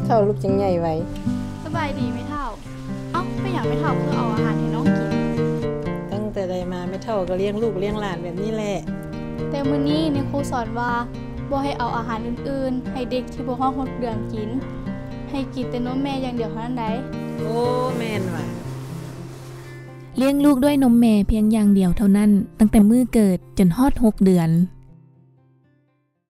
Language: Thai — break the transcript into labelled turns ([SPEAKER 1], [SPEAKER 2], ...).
[SPEAKER 1] เท่าลูกจังใหญ่ไว้
[SPEAKER 2] สบายดีไม่เท่าไม่อยากไม่เท่าเพื่อเอาอาหารให้น้องกิน
[SPEAKER 1] ตั้งแต่ใดมาไม่เท่าก็เลี้ยงลูกเลี้ยงหลานแบบนี้แหละ
[SPEAKER 2] แต่มื้อนี้ในครูสอนว่าบ่ให้เอาอาหารอื่นๆให้เด็กที่บ่ฮอด6 เดือนกินให้กินแต่นมแม่อย่างเดียวเท่านั้นได้
[SPEAKER 1] โอ้แม่นว่ะ
[SPEAKER 3] เลี้ยงลูกด้วยนมแม่เพียงอย่างเดียวเท่านั้นตั้งแต่มื้อเกิดจนฮอด6 เดือน